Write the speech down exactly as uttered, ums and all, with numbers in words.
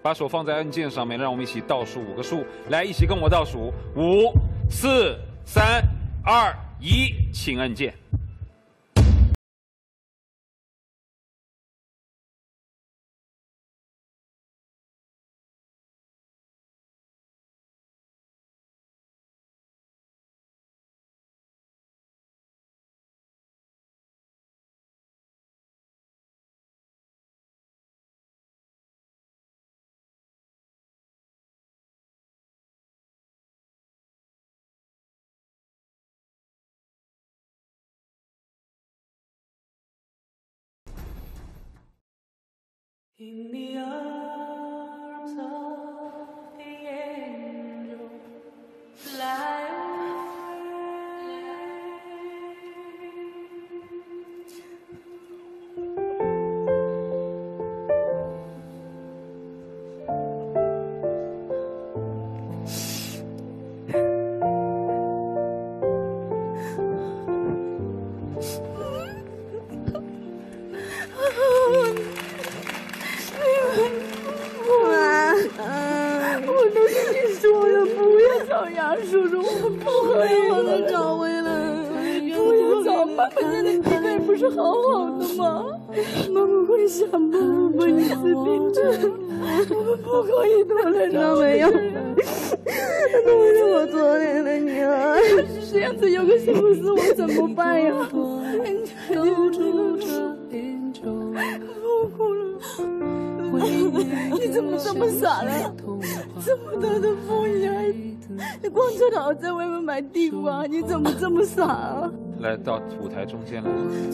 把手放在按键上面，让我们一起倒数五个数，来，一起跟我倒数：五、四、三、二、一，请按键。 In the arms of the angel, fly away. 我都跟你说了，不要找杨叔叔，我们不可以把他找回来。不要找，妈妈现在体态不是好好的吗？妈妈会想办法把你治病的。我们不可以拖累他没有，都是我拖累了你啊！要是这样子有个什么事，我怎么办呀？都住着烟酒，我哭了。 你怎么这么傻呢？这么多的富裕孩子，你光着脑在外面买地瓜，你怎么这么傻啊？ 来到舞台中间来。